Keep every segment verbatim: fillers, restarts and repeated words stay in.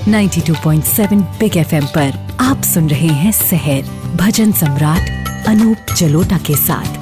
बानवे पॉइंट सात Big FM पर आप सुन रहे हैं सहर भजन सम्राट अनूप जलोटा के साथ।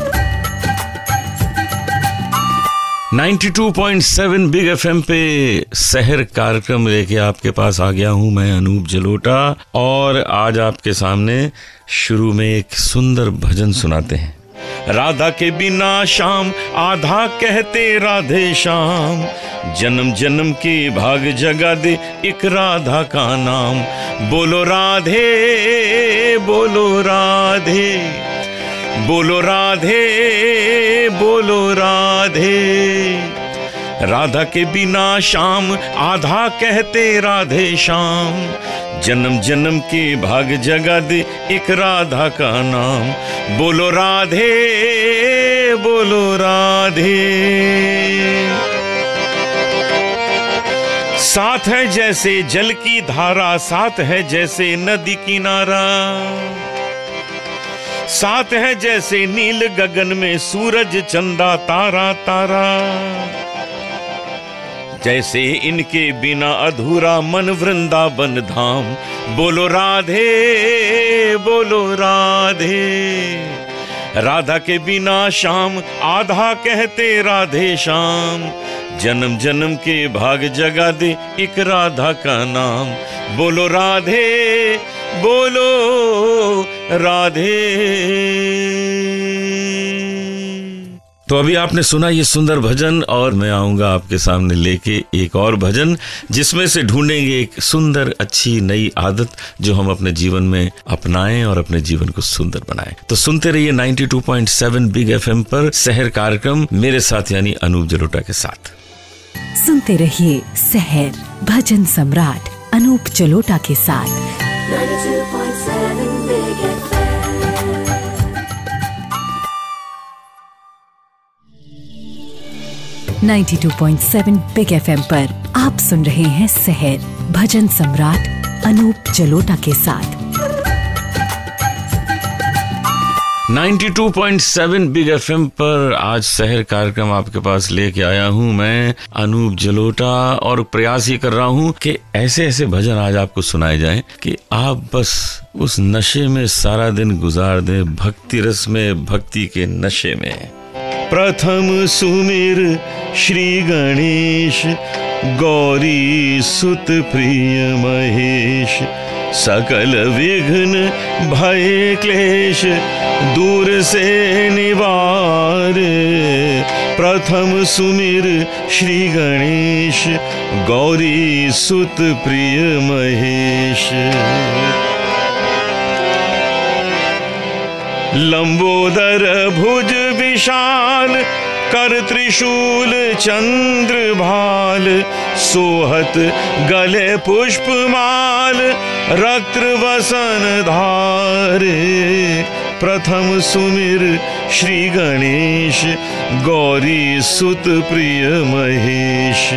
बानवे पॉइंट सात बिग एफएम पे सहर कार्यक्रम लेके आपके पास आ गया हूं मैं अनूप जलोटा, और आज आपके सामने शुरू में एक सुंदर भजन सुनाते हैं। राधा के बिना शाम आधा कहते राधे श्याम, जन्म जन्म के भाग जगा दे एक राधा का नाम। बोलो राधे बोलो राधे बोलो राधे बोलो राधे। राधा के बिना शाम आधा कहते राधे श्याम, जन्म जन्म के भाग जगा दे एक राधा का नाम। बोलो राधे बोलो राधे। साथ है जैसे जल की धारा, साथ है जैसे नदी किनारा, साथ है जैसे नील गगन में सूरज चंदा तारा तारा। जैसे इनके बिना अधूरा मन वृंदावन धाम। बोलो राधे बोलो राधे। राधा के बिना शाम आधा कहते राधे श्याम, जन्म जन्म के भाग जगा दे एक राधा का नाम। बोलो राधे बोलो राधे। तो अभी आपने सुना ये सुंदर भजन, और मैं आऊंगा आपके सामने लेके एक और भजन, जिसमें से ढूंढेंगे एक सुंदर अच्छी नई आदत जो हम अपने जीवन में अपनाएं और अपने जीवन को सुंदर बनाएं। तो सुनते रहिए बानवे पॉइंट सात बिग एफएम पर सहर कार्यक्रम मेरे साथ यानी अनूप जलोटा के साथ। सुनते रहिए सहर भजन सम्राट अनूप जलोटा के साथ। बानवे पॉइंट सात बिग एफएम। बानवे पॉइंट सात बिग एफएम पर आप सुन रहे हैं सहर भजन सम्राट अनूप जलोटा के साथ। बानवे पॉइंट सात बिग एफएम पर आज सहर कार्यक्रम आपके पास लेके आया हूं मैं अनूप जलोटा, और प्रयास ये कर रहा हूं कि ऐसे ऐसे भजन आज आपको सुनाए जाएं कि आप बस उस नशे में सारा दिन गुजार दें, भक्ति रस में, भक्ति के नशे में। प्रथम सुमिर श्री गणेश, गौरी सुत प्रिय महेश। सकल विघ्न भय क्लेश दूर से निवार। प्रथम सुमिर श्री गणेश, गौरी सुत प्रिय महेश। लंबोदर भुज विशाल, कर त्रिशूल चंद्र भाल। सोहत गले पुष्पमाल, रक्त वसन धारे। प्रथम सुमिर श्री गणेश, गौरी सुत प्रिय महेश।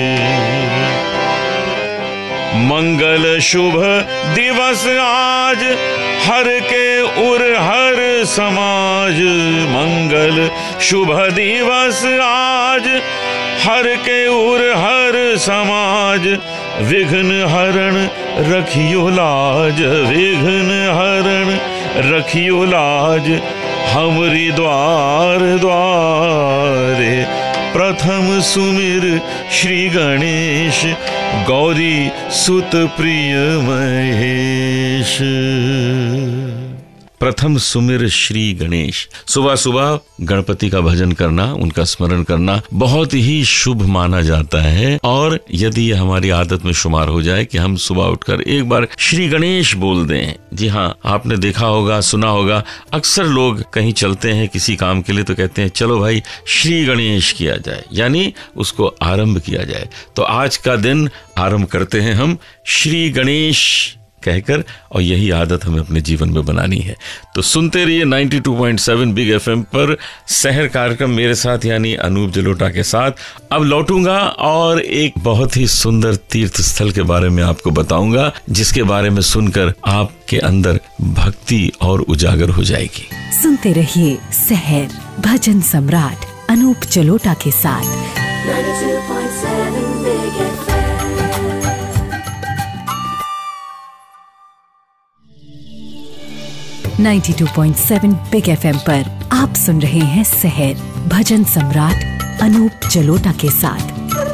मंगल शुभ दिवस आज, हर के उर हर समाज। मंगल शुभ दिवस आज, हर के उर हर समाज। विघ्न हरण रखियो लाज, विघ्न हरण रखियो लाज। हमरी द्वार द्वारे। प्रथम सुमिर श्री गणेश, गौरी सुत प्रिय महेश। प्रथम सुमिर श्री गणेश। सुबह सुबह गणपति का भजन करना, उनका स्मरण करना बहुत ही शुभ माना जाता है, और यदि ये हमारी आदत में शुमार हो जाए कि हम सुबह उठकर एक बार श्री गणेश बोल दें। जी हाँ, आपने देखा होगा, सुना होगा, अक्सर लोग कहीं चलते हैं किसी काम के लिए तो कहते हैं चलो भाई श्री गणेश किया जाए, यानी उसको आरंभ किया जाए। तो आज का दिन आरंभ करते हैं हम श्री गणेश कहकर, और यही आदत हमें अपने जीवन में बनानी है। तो सुनते रहिए बानवे पॉइंट सात बिग एफएम पर सहर कार्यक्रम मेरे साथ यानी अनूप जलोटा के साथ। अब लौटूंगा और एक बहुत ही सुंदर तीर्थ स्थल के बारे में आपको बताऊंगा, जिसके बारे में सुनकर आपके अंदर भक्ति और उजागर हो जाएगी। सुनते रहिए सहर भजन सम्राट अनूप जलोटा के साथ। बानवे पॉइंट सात Big FM. Ninety two point seven Big FM पर आप सुन रहे हैं सहर भजन सम्राट अनूप जलोटा के साथ।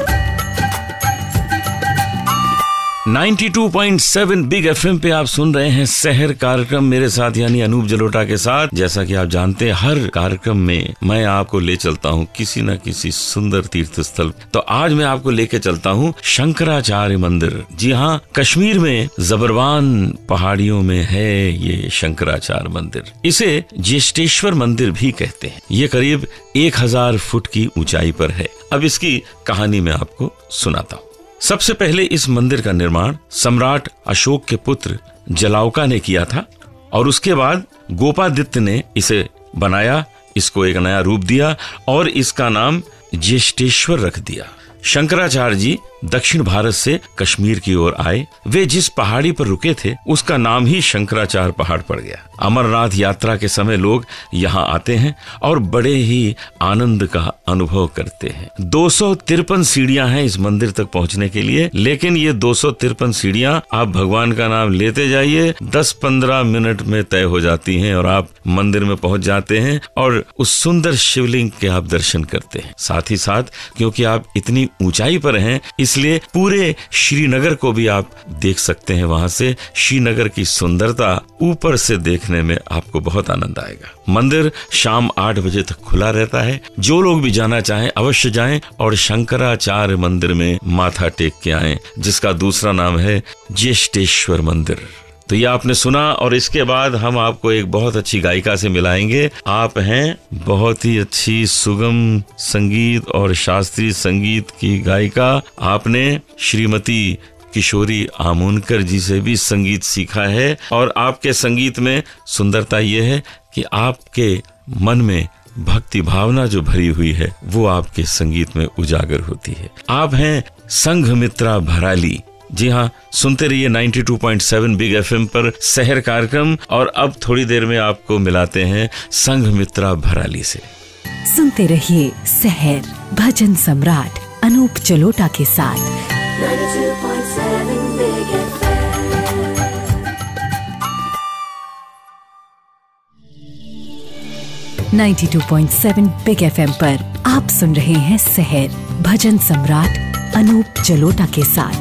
Ninety two point seven Big FM पे आप सुन रहे हैं सहर कार्यक्रम मेरे साथ यानी अनूप जलोटा के साथ। जैसा कि आप जानते हैं हर कार्यक्रम में मैं आपको ले चलता हूँ किसी न किसी सुंदर तीर्थ स्थल। तो आज मैं आपको लेके चलता हूँ शंकराचार्य मंदिर। जी हाँ, कश्मीर में जबरवान पहाड़ियों में है ये शंकराचार्य मंदिर। इसे ज्येष्ठेश्वर मंदिर भी कहते हैं। ये करीब एक हजार फुट की ऊंचाई पर है। अब इसकी कहानी मैं आपको सुनाता हूँ। सबसे पहले इस मंदिर का निर्माण सम्राट अशोक के पुत्र जलाउका ने किया था और उसके बाद गोपादित्य ने इसे बनाया, इसको एक नया रूप दिया और इसका नाम ज्येष्ठेश्वर रख दिया। शंकराचार्य जी दक्षिण भारत से कश्मीर की ओर आए। वे जिस पहाड़ी पर रुके थे उसका नाम ही शंकराचार्य पहाड़ पड़ गया। अमरनाथ यात्रा के समय लोग यहाँ आते हैं और बड़े ही आनंद का अनुभव करते हैं। दो सौ तिरपन सीढ़ियां हैं इस मंदिर तक पहुँचने के लिए, लेकिन ये दो सौ तिरपन सीढ़ियां आप भगवान का नाम लेते जाइए, दस पंद्रह मिनट में तय हो जाती हैं और आप मंदिर में पहुँच जाते हैं और उस सुंदर शिवलिंग के आप दर्शन करते हैं। साथ ही साथ क्योंकि आप इतनी ऊंचाई पर हैं इसलिए पूरे श्रीनगर को भी आप देख सकते हैं। वहां से श्रीनगर की सुंदरता ऊपर से देखने में आपको बहुत आनंद आएगा। मंदिर शाम आठ बजे तक खुला रहता है। जो लोग भी जाना चाहें अवश्य जाएं और शंकराचार्य मंदिर में माथा टेक के आएं, जिसका दूसरा नाम है ज्येष्ठेश्वर मंदिर। तो ये आपने सुना और इसके बाद हम आपको एक बहुत अच्छी गायिका से मिलाएंगे। आप हैं बहुत ही अच्छी सुगम संगीत और शास्त्रीय संगीत की गायिका। आपने श्रीमती किशोरी आमोनकर जी से भी संगीत सीखा है और आपके संगीत में सुंदरता ये है कि आपके मन में भक्ति भावना जो भरी हुई है वो आपके संगीत में उजागर होती है। आप हैं संघमित्रा भराली। जी हाँ, सुनते रहिए ninety two point seven Big FM पर सहर कार्यक्रम। और अब थोड़ी देर में आपको मिलाते हैं संघमित्रा भराली से। सुनते रहिए सहर भजन सम्राट अनूप जलोटा के साथ। Ninety two point seven Big F M. Ninety two point seven Big FM पर आप सुन रहे हैं सहर भजन सम्राट अनूप जलोटा के साथ।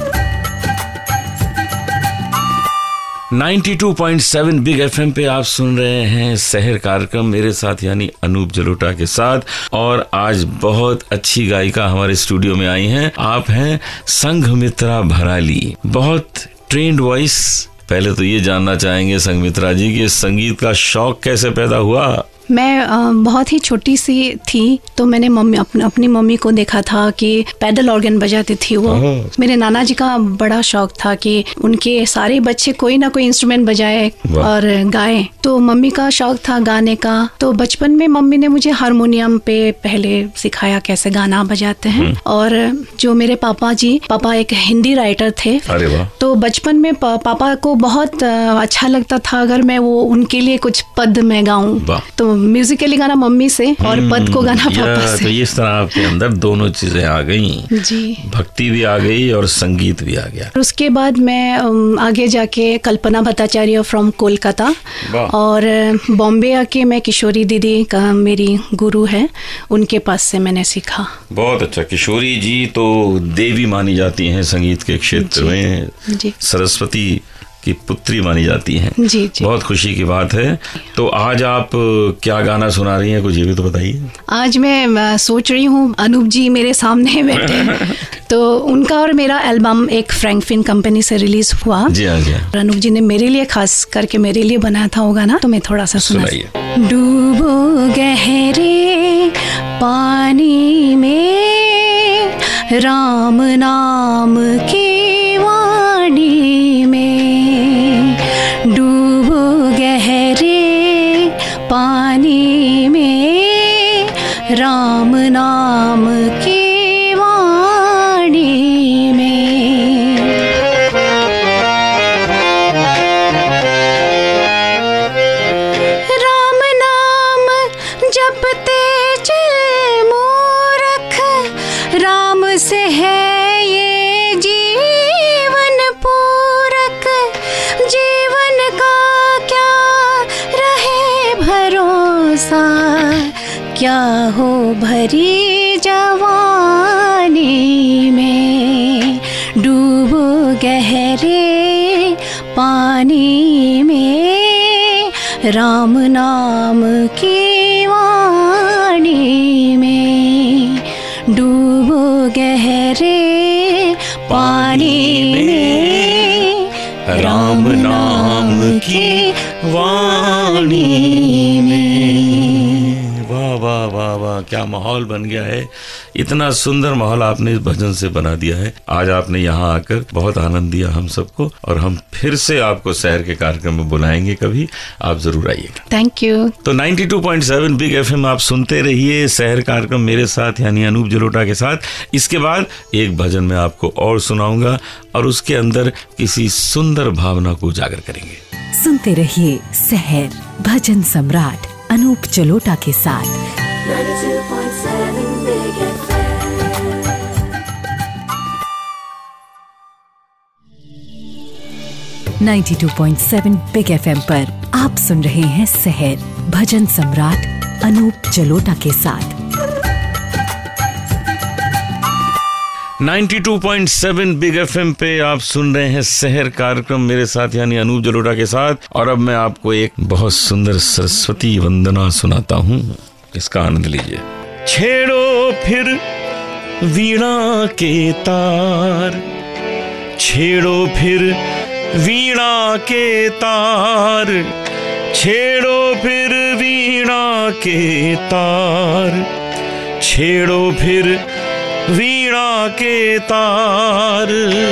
Ninety two point seven Big FM पे आप सुन रहे हैं सहर कार्यक्रम मेरे साथ यानी अनूप जलोटा के साथ। और आज बहुत अच्छी गायिका हमारे स्टूडियो में आई हैं। आप हैं संघमित्रा भराली। बहुत ट्रेंड वॉइस। पहले तो ये जानना चाहेंगे संघमित्रा जी कि संगीत का शौक कैसे पैदा हुआ? मैं आ, बहुत ही छोटी सी थी तो मैंने मम्मी अपन, अपनी मम्मी को देखा था कि पैडल ऑर्गन बजाती थी वो। मेरे नाना जी का बड़ा शौक था कि उनके सारे बच्चे कोई ना कोई इंस्ट्रूमेंट बजाए और गाए। तो मम्मी का शौक था गाने का। तो बचपन में मम्मी ने मुझे हारमोनियम पे पहले सिखाया कैसे गाना बजाते हैं। और जो मेरे पापा जी पापा एक हिंदी राइटर थे। अरे वाह। तो बचपन में पा, पापा को बहुत अच्छा लगता था अगर मैं वो उनके लिए कुछ पद में गाऊं। तो म्यूजिकली गाना मम्मी से और पद को गाना पापा से। तो इस तरह आपके अंदर दोनों चीजें आ गई जी, भक्ति भी आ गई और संगीत भी आ गया। उसके बाद मैं आगे जाके कल्पना भट्टाचार्य फ्रॉम कोलकाता और बॉम्बे आके मैं किशोरी दीदी का मेरी गुरु है, उनके पास से मैंने सीखा। बहुत अच्छा। किशोरी जी तो देवी मानी जाती हैं संगीत के क्षेत्र में, जी। सरस्वती की पुत्री मानी जाती हैं। जी, जी। बहुत खुशी की बात है। तो आज आप क्या गाना सुना रही हैं, कुछ ये भी तो बताइए। आज मैं सोच रही हूँ अनूप जी मेरे सामने बैठे हैं तो उनका और मेरा एल्बम एक फ्रैंकफिन कंपनी से रिलीज हुआ। जी हाँ, जी हाँ। अनूप जी ने मेरे लिए खास करके मेरे लिए बनाया था वो गाना, तो मैं थोड़ा सा सुनाइए। डूबो गहरे पानी में राम नाम की वाणी में, डूबो गहरे पानी में राम नाम की वाणी में। राम नाम जपते चल मूरख, राम से है ये जी क्या हो भरी जवानी में, डूबो गहरे पानी में, राम नाम की वाणी में, डूबो गहरे पानी में, राम नाम की वाणी में। वाह वाह वाह वाह, क्या माहौल बन गया है। इतना सुंदर माहौल आपने इस भजन से बना दिया है। आज आपने यहाँ आकर बहुत आनंद दिया हम सबको, और हम फिर से आपको शहर के कार्यक्रम में बुलाएंगे कभी, आप जरूर आइएगा। Thank you. तो बानवे पॉइंट सात बिग एफएम आप सुनते रहिए, शहर कार्यक्रम मेरे साथ यानी अनूप जलोटा के साथ। इसके बाद एक भजन मैं आपको और सुनाऊंगा, और उसके अंदर किसी सुंदर भावना को उजागर करेंगे। सुनते रहिए शहर भजन सम्राट अनूप जलोटा के साथ। ninety-two point seven Big F M. बानवे पॉइंट सात बिग एफएम पर आप सुन रहे हैं शहर भजन सम्राट अनूप जलोटा के साथ। बानवे पॉइंट सात बिग एफएम पे आप सुन रहे हैं शहर कार्यक्रम मेरे साथ यानी अनूप जलोटा के साथ। और अब मैं आपको एक बहुत सुंदर सरस्वती वंदना सुनाता हूँ, इसका आनंद लीजिए। छेड़ो फिर वीणा के तार, छेड़ो फिर वीणा के तार, छेड़ो फिर वीणा के तार, छेड़ो फिर वीणा के तार,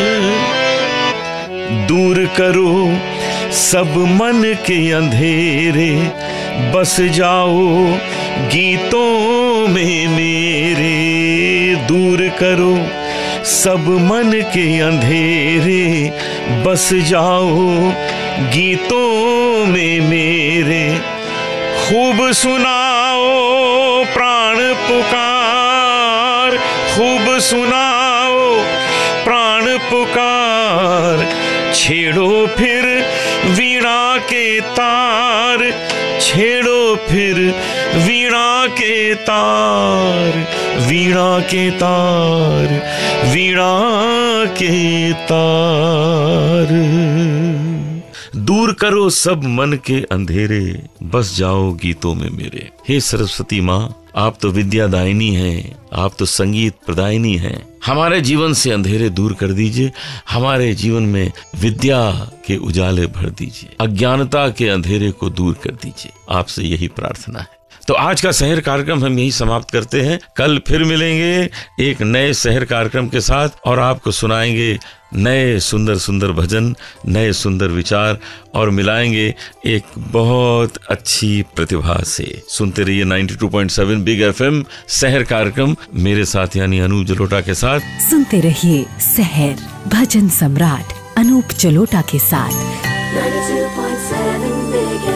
दूर करो सब मन के अंधेरे, बस जाओ गीतों में मेरे, दूर करो सब मन के अंधेरे, बस जाओ गीतों में मेरे, खूब सुनाओ प्राण पुकार, खूब सुनाओ प्राण पुकार, छेड़ो फिर वीणा के तार, छेड़ो फिर वीणा के तार, वीणा के तार, वीणा के तार, दूर करो सब मन के अंधेरे, बस जाओ गीतों में मेरे। हे सरस्वती माँ, आप तो विद्यादायिनी हैं, आप तो संगीत प्रदायिनी हैं। हमारे जीवन से अंधेरे दूर कर दीजिए, हमारे जीवन में विद्या के उजाले भर दीजिए, अज्ञानता के अंधेरे को दूर कर दीजिए। आपसे यही प्रार्थना है। तो आज का शहर कार्यक्रम हम यही समाप्त करते हैं। कल फिर मिलेंगे एक नए शहर कार्यक्रम के साथ, और आपको सुनाएंगे नए सुंदर सुंदर भजन, नए सुंदर विचार, और मिलाएंगे एक बहुत अच्छी प्रतिभा से। सुनते रहिए बानवे पॉइंट सात बिग एफएम शहर कार्यक्रम मेरे साथ यानी अनूप जलोटा के साथ। सुनते रहिए शहर भजन सम्राट अनूप जलोटा के साथ। ninety-two point seven Big